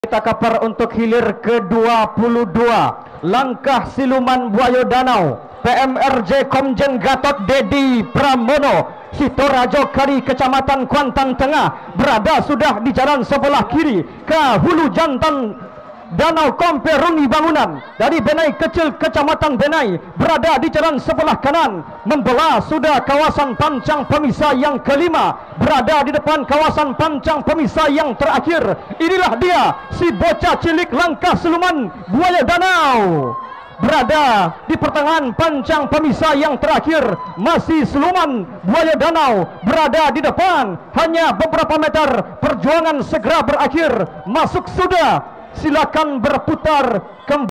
Kita kapar untuk hilir ke-22. Langkah siluman buaya danau PMRJ Komjen Gatot Dedi Pramono, Sitorajo Kari, Kecamatan Kuantan Tengah, berada sudah di jalan sebelah kiri ke hulu jantan Danau Komperungi Bangunan. Dari Benai Kecil, Kecamatan Benai, berada di jalan sebelah kanan, membelah sudah kawasan pancang pemisah yang kelima, berada di depan kawasan pancang pemisah yang terakhir. Inilah dia, si bocah cilik langkah siluman buaya danau, berada di pertengahan pancang pemisah yang terakhir. Masih siluman buaya danau berada di depan, hanya beberapa meter, perjuangan segera berakhir. Masuk sudah, silakan berputar kembali.